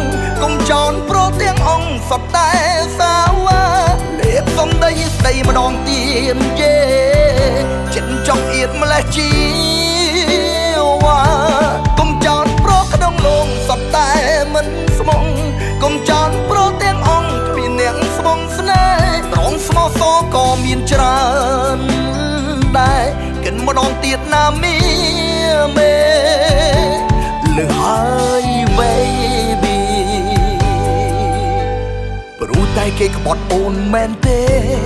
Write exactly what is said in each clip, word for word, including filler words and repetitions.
កុំចោលព្រោះទាំងអង្គសតតែសាវ៉ាលេបសំដីស្ដីម្ដងទៀតយេចិត្តចង់អៀតម្លេះជីវ៉ាកុំចោលព្រោះក្នុងលងសតតែមិនស្មងកុំចោលព្រោះទាំងអង្គគ្មានអ្នកស្មងស្នេហ៍ត្រង់ស្មោះសរក៏មានច្រើនដែរកិនម្ដងទៀតណាមីមេលឺហើយ baby ព្រោះតែគេក្បត់អូនមែនទេ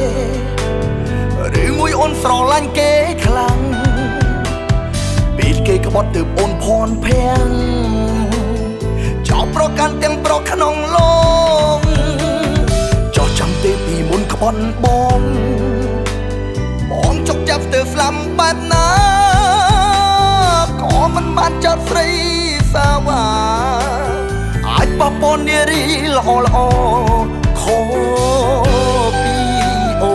ឬមួយអូនស្រឡាញ់គេខ្លាំងពេលគេក្បត់ទើបអូនភ័ន្តភាំងចោលប្រកាន់ទាំងប្រុសក្នុងឡងចោះចាំទេពីមុនក្បត់បងបងចុកចាប់ស្ទើរស្លាំបែបណាក៏មិនបានចោតស្រីសាវ៉ាអាចបបននារីល្អល្អខូពីអូ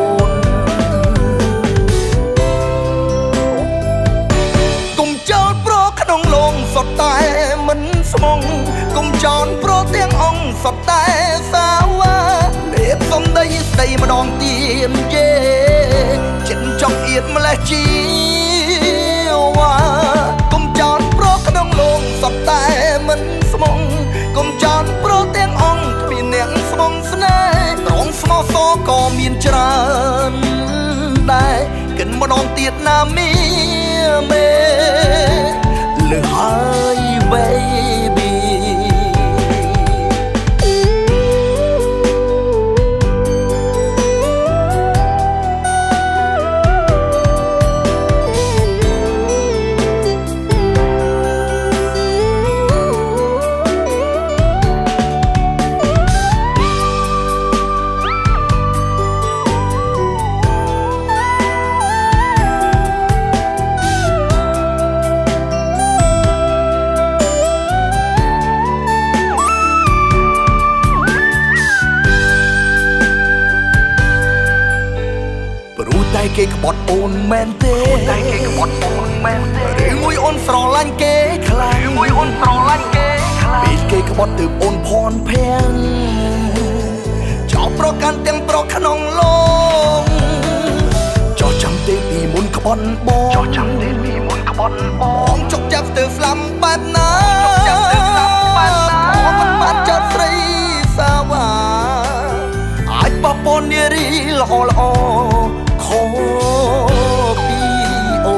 នកុំចោលប្រក្នុងលងសតតែមិនស្មងកុំចោលប្រទាំងអង្គសតតែសាវ៉ាលេបសំដីស្ដីម្ដងទៀតយេចិត្តចង់អៀតម្លេះជីវ៉ាកុំចោលប្រក្នុងលងសតតែមិនស្មងកុំចោលប្រទាំងអង្គគ្មានអ្នកស្មងស្នេហ៍ត្រង់ស្មោះសរក៏មានច្រើនដែរកិនម្ដងទៀតណាមីមេលឺហើយ baby គេក្បត់អូនមែនទេតែគេក្បត់អូនមែនទេឬមួយអូនស្រឡាញ់គេខ្លាំងឬមួយអូនស្រឡាញ់គេខ្លាំងពេលគេក្បត់ទើបអូនភ័ន្តភាំងចោលប្រកាន់ទាំងប្រុសក្នុងឡងចោះចាំទេពីមុនក្បត់បងចោះចាំទេពីមុនក្បត់បងចុកចាប់ស្ទើរស្លាំបែបណាចុកចាប់ស្ទើរស្លាំបែបណាមិនបានចោតស្រីសាវ៉ាអាចបបននារីល្អល្អខូពីអូ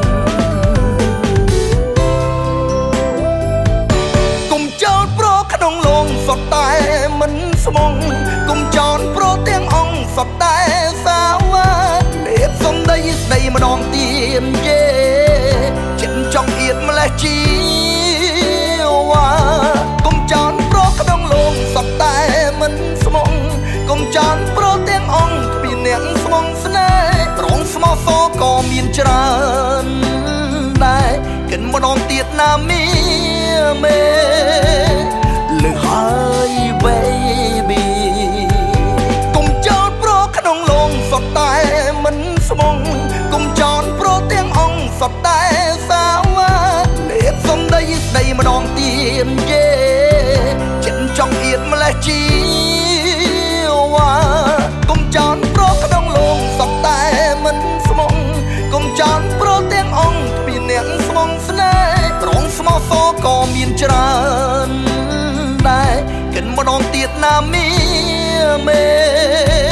នកុំចោលប្រក្នុងលងសតតែមិនស្មងកុំចោលប្រទាំងអង្គសតតែសាវ៉ាលេបសំដីស្ដីម្ដងទៀតយេចិត្តចង់អៀតម្លេះជីវ៉ាកុំចោលប្រក្នុងលងសតតែមិនស្មងកុំចោលប្រទាំងអង្គគ្មានអ្នកស្មងស្នេហ៍ត្រង់ស្មោះសរក៏មានច្រើនដែរកិនម្ដងទៀតណាមីមេលឺហើយ baby កុំចោលប្រក្នុងលងសតតែមិនស្មងកុំចោលប្រទាំងអង្គសតតែសាវ៉ាលេបសំដីស្ដីម្ដងទៀតយេចិត្តចង់អៀតម្លេះជីវ៉ាកុំចោលប្រក្នុងលងសតតែមិនស្មងកុំចោលប្រទាំងអង្គគ្មានអ្នកស្មងស្នេហ៍ត្រង់ស្មោះសរក៏មានច្រើនដែរកិនម្ដងទៀតណាមីមេ